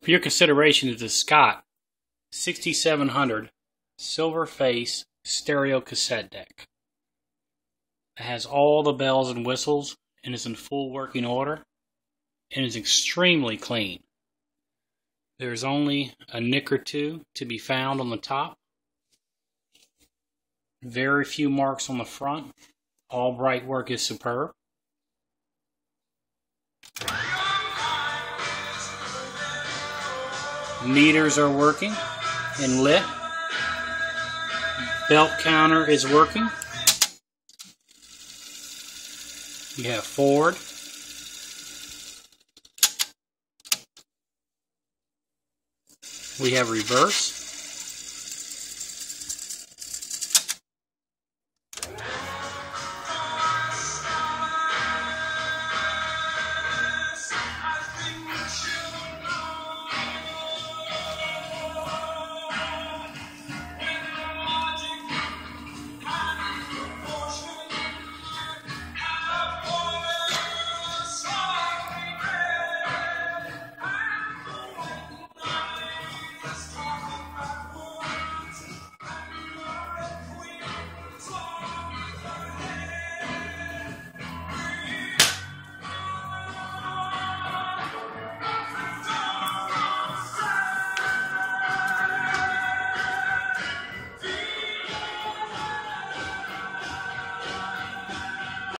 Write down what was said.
For your consideration is the Scott 6700 silver face stereo cassette deck. It has all the bells and whistles and is in full working order and is extremely clean. There's only a nick or two to be found on the top. Very few marks on the front. All bright work is superb. Meters are working and lit. Belt counter is working. You have forward. We have reverse.